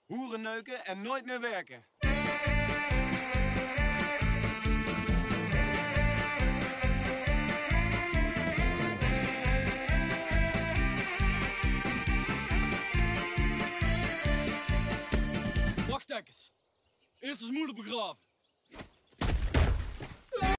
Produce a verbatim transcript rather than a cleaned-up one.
hoeren neuken en nooit meer werken. Wacht eens. Eerst als moeder begraven.